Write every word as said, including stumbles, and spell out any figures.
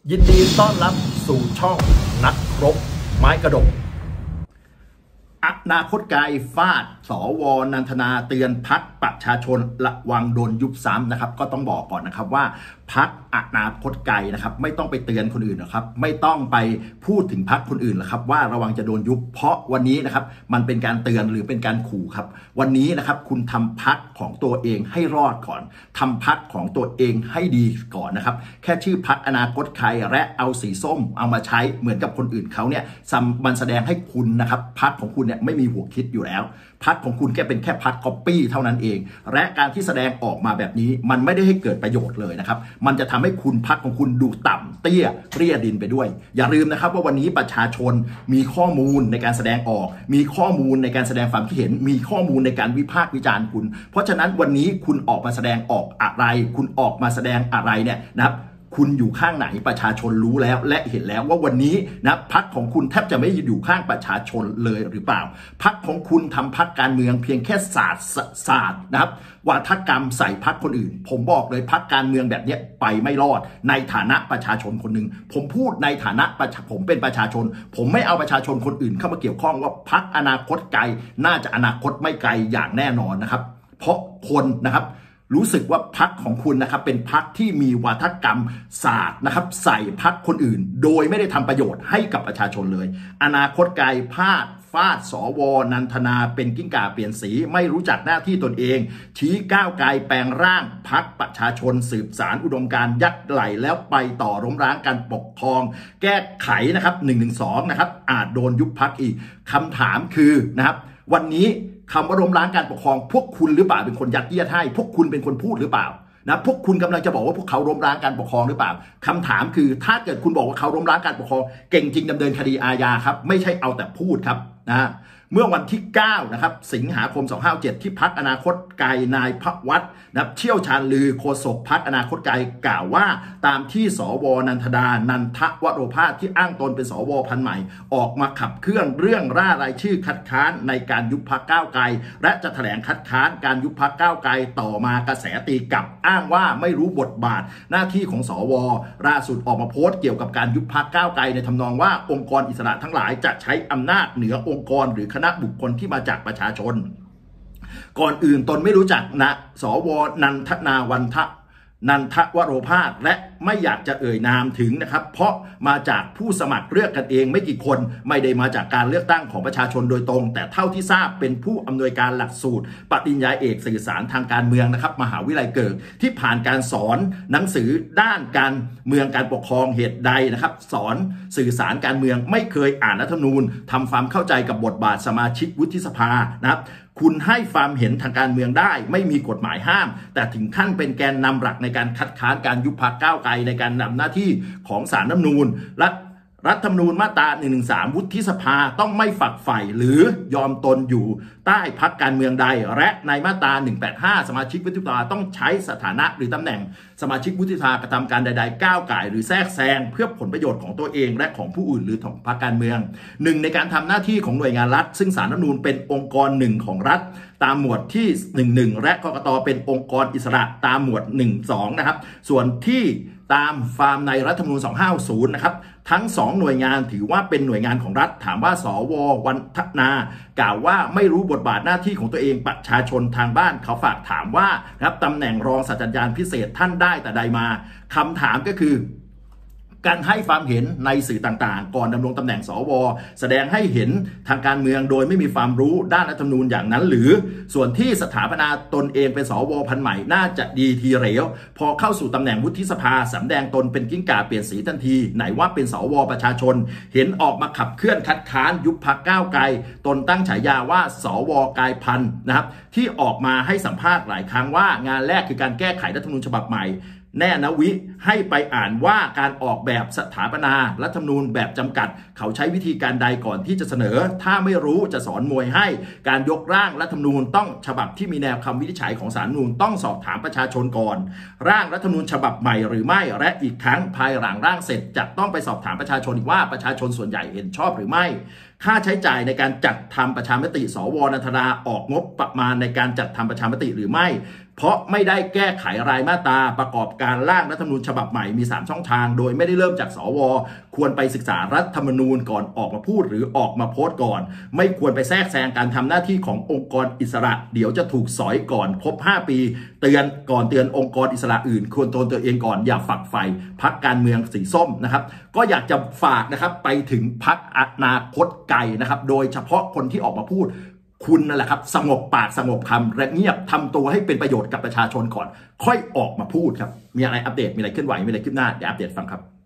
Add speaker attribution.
Speaker 1: ยินดีต้อนรับสู่ช่องนักรบไม้กระดกอนาคตไกลฟาดสวนันทนาเตือนพรรคประชาชนระวังโดนยุบซ้ำนะครับก็ต้องบอกก่อนนะครับว่าพรรคอนาคตไกลนะครับไม่ต้องไปเตือนคนอื่นนะครับไม่ต้องไปพูดถึงพรรคคนอื่นหรอกครับว่าระวังจะโดนยุบเพราะวันนี้นะครับมันเป็นการเตือนหรือเป็นการขู่ครับวันนี้นะครับคุณทำพรรคของตัวเองให้รอดก่อนทำพรรคของตัวเองให้ดีก่อนนะครับแค่ชื่อพรรคอนาคตไกลและเอาสีส้มเอามาใช้เหมือนกับคนอื่นเขาเนี่ยมันแสดงให้คุณนะครับพรรคของคุณเนี่ยไม่มีหัวคิดอยู่แล้วพรรคของคุณแค่เป็นแค่พรรคก๊อปปี้เท่านั้นเองและการที่แสดงออกมาแบบนี้มันไม่ได้ให้เกิดประโยชน์เลยนะครับมันจะทำให้คุณพรรคของคุณดูต่ำเตี้ยเรียดินไปด้วยอย่าลืมนะครับว่าวันนี้ประชาชนมีข้อมูลในการแสดงออกมีข้อมูลในการแสดงความคิดเห็นมีข้อมูลในการวิพากษ์วิจารณ์คุณเพราะฉะนั้นวันนี้คุณออกมาแสดงออกอะไรคุณออกมาแสดงอะไรเนี่ยนะครับคุณอยู่ข้างไหนประชาชนรู้แล้วและเห็นแล้วว่าวันนี้นะพรรคของคุณแทบจะไม่อยู่ข้างประชาชนเลยหรือเปล่าพรรคของคุณทำพรรคการเมืองเพียงแค่ศาสตร์ศาสตร์นะครับวาทกรรมใส่พรรคคนอื่นผมบอกเลยพรรคการเมืองแบบนี้ไปไม่รอดในฐานะประชาชนคนหนึ่งผมพูดในฐานะประชาผมเป็นประชาชนผมไม่เอาประชาชนคนอื่นเข้ามาเกี่ยวข้องว่าพรรคอนาคตไกลน่าจะอนาคตไม่ไกลอย่างแน่นอนนะครับเพราะคนนะครับรู้สึกว่าพรรคของคุณนะครับเป็นพรรคที่มีวาทกรรมศาสตร์นะครับใส่พรรคคนอื่นโดยไม่ได้ทำประโยชน์ให้กับประชาชนเลยอนาคตไกลพลาดฟาดสวนันทนาเป็นกิ้งก่าเปลี่ยนสีไม่รู้จักหน้าที่ตนเองชี้ก้าวไกลแปลงร่างพรรคประชาชนสืบสารอุดมการณ์ยัดไหลแล้วไปต่อล้มล้างการปกครองแก้ไขนะครับหนึ่งหนึ่งสองนะครับอาจโดนยุบพรรคอีกคำถามคือนะครับวันนี้คำว่าล้มล้างการปกครองพวกคุณหรือเปล่าเป็นคนยัดเยียดให้พวกคุณเป็นคนพูดหรือเปล่านะพวกคุณกำลังจะบอกว่าพวกเขาล้มล้างการปกครองหรือเปล่าคำถามคือถ้าเกิดคุณบอกว่าเขาล้มล้างการปกครองเก่งจริงดำเนินคดีอาญาครับไม่ใช่เอาแต่พูดครับนะเมื่อวันที่เก้านะครับสิงหาคมสองพันห้าร้อยเจ็ดที่พรรคอนาคตไกลนายพวัตรนะครับเชี่ยวชาญลือโฆษกพรรคอนาคตไกลกล่าวว่าตามที่สวนันทดานันทวโรภาสที่อ้างตนเป็นสวพันใหม่ออกมาขับเคลื่อนเรื่องร่ารายชื่อคัดค้านในการยุบพรรคก้าวไกลและจะแถลงคัดค้านการยุบพรรคก้าวไกลต่อมากระแสตีกลับอ้างว่าไม่รู้บทบาทหน้าที่ของสวล่าสุดออกมาโพสต์เกี่ยวกับการยุบพรรคก้าวไกลในทำนองว่าองค์กรอิสระทั้งหลายจะใช้อำนาจเหนือองค์กรหรือคณะบุคคลที่มาจากประชาชนก่อนอื่นตนไม่รู้จักนะสวนันทนาวันทะนันทวโรภาสและไม่อยากจะเอ่ยนามถึงนะครับเพราะมาจากผู้สมัครเลือกกันเองไม่กี่คนไม่ได้มาจากการเลือกตั้งของประชาชนโดยตรงแต่เท่าที่ทราบเป็นผู้อำนวยการหลักสูตรปริญญาเอกสื่อสารทางการเมืองนะครับมหาวิทยาลัยเกิดที่ผ่านการสอนหนังสือด้านการเมืองการปกครองเหตุใดนะครับสอนสื่อสารการเมืองไม่เคยอ่านรัฐธรรมนูญทำความเข้าใจกับบทบาทสมาชิกวุฒิสภานะครับคุณให้ความเห็นทางการเมืองได้ไม่มีกฎหมายห้ามแต่ถึงขั้นเป็นแกนนำหลักในการคัดค้านการยุบพรรคก้าวไกลในการนำหน้าที่ของศาลรัฐธรรมนูญและรัฐธรรมนูญมาตราหนึ่งหนึ่งสามวุฒิสภาต้องไม่ฝักใฝ่หรือยอมตนอยู่ใต้พรรคการเมืองใดและในมาตราหนึ่งแปดห้าสมาชิกวุฒิสภาต้องใช้สถานะหรือตำแหน่งสมาชิกวุฒิสภากระทำการใดๆก้าวไก่หรือแทรกแซงเพื่อผลประโยชน์ของตัวเองและของผู้อื่นหรือของพรรคการเมืองหนึ่งในการทำหน้าที่ของหน่วยงานรัฐซึ่งศาลรัฐธรรมนูญเป็นองค์กรหนึ่งของรัฐตามหมวดที่หนึ่งหนึ่งและกกตเป็นองค์กรอิสระตามหมวดหนึ่งสองนะครับส่วนที่ตามฟาร์มในรัฐธรรมนูญสองพันห้าร้อยนะครับทั้งสองหน่วยงานถือว่าเป็นหน่วยงานของรัฐถามว่าสววันทนากล่าวว่าไม่รู้บทบาทหน้าที่ของตัวเองประชาชนทางบ้านเขาฝากถามว่านะครับตำแหน่งรองศาสตราจารย์พิเศษท่านได้แต่ใดมาคำถามก็คือการให้ความเห็นในสื่อต่างๆก่อนดำรงตำแหน่งสวแสดงให้เห็นทางการเมืองโดยไม่มีความรู้ด้านรัฐธรรมนูญอย่างนั้นหรือส่วนที่สถาปนาตนเองเป็นสวพันใหม่น่าจะดีทีเหลวพอเข้าสู่ตำแหน่งวุฒิสภาสำแดงตนเป็นกิ้งก่าเปลี่ยนสีทันทีไหนว่าเป็นสวประชาชนเห็นออกมาขับเคลื่อนคัดค้านยุบพรรคก้าวไกลตนตั้งฉายาว่าสวกายพันธุ์นะครับที่ออกมาให้สัมภาษณ์หลายครั้งว่างานแรกคือการแก้ไขรัฐธรรมนูญฉบับใหม่แน่นะวิให้ไปอ่านว่าการออกแบบสถาปนารัฐธรรมนูญแบบจำกัดเขาใช้วิธีการใดก่อนที่จะเสนอถ้าไม่รู้จะสอนมวยให้การยกร่างรัฐธรรมนูญต้องฉบับที่มีแนวคำวินิจฉัยของศาลรัฐธรรมนูญต้องสอบถามประชาชนก่อนร่างรัฐธรรมนูญฉบับใหม่หรือไม่และอีกครั้งภายหลังร่างเสร็จจะต้องไปสอบถามประชาชนอีกว่าประชาชนส่วนใหญ่เห็นชอบหรือไม่ค่าใช้จ่ายในการจัดทำประชามติสวนันทนาออกงบประมาณในการจัดทำประชามติหรือไม่เพราะไม่ได้แก้ไขรายมาตราประกอบการร่างรัฐธรรมนูญฉบับใหม่มีสามช่องทางโดยไม่ได้เริ่มจากสวควรไปศึกษารัฐธรรมนูญก่อนออกมาพูดหรือออกมาโพสต์ก่อนไม่ควรไปแทรกแซงการทำหน้าที่ขององค์กรอิสระเดี๋ยวจะถูกสอยก่อนครบห้าปีเตือนก่อนเตือนองค์กรอิสระอื่นควรตนตัวเองก่อนอย่าฝักใฝ่พรรคการเมืองสีส้มนะครับก็อยากจะฝากนะครับไปถึงพรรคอนาคตไกลนะครับโดยเฉพาะคนที่ออกมาพูดคุณนั่นแหละครับสงบปากสงบคำและเงียบทำตัวให้เป็นประโยชน์กับประชาชนก่อนค่อยออกมาพูดครับมีอะไรอัปเดตมีอะไรเคลื่อนไหวมีอะไรคืบหน้าเดี๋ยวอัปเดตฟังครับ